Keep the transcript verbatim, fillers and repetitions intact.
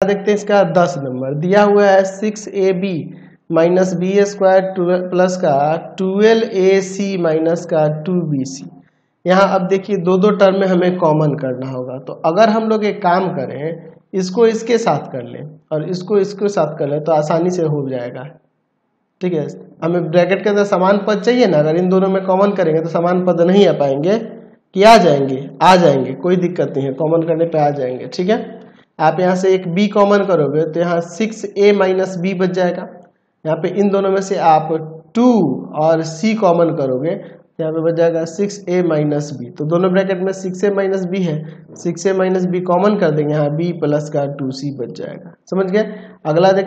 देखते हैं इसका दस नंबर दिया हुआ है six A B minus B square plus का ट्वेल्व ए सी माइनस का टू बी सी। यहाँ अब देखिए दो दो टर्म में हमें कॉमन करना होगा, तो अगर हम लोग एक काम करें इसको इसके साथ कर लें और इसको इसके साथ कर लें तो आसानी से हो जाएगा। ठीक है, हमें ब्रैकेट के अंदर समान पद चाहिए ना, अगर इन दोनों में कॉमन करेंगे तो समान पद नहीं आ पाएंगे कि आ जाएंगे, आ जाएंगे, कोई दिक्कत नहीं है, कॉमन करने पे आ जाएंगे। ठीक है, आप यहाँ से एक b कॉमन करोगे तो यहाँ सिक्स ए माइनस बी बच जाएगा। यहाँ पे इन दोनों में से आप टू और c कॉमन करोगे तो यहाँ पे बच जाएगा सिक्स ए माइनस बी। तो दोनों ब्रैकेट में सिक्स ए माइनस बी है, six A minus B common कर देंगे, यहाँ b प्लस का टू सी बच जाएगा। समझ गए। अगला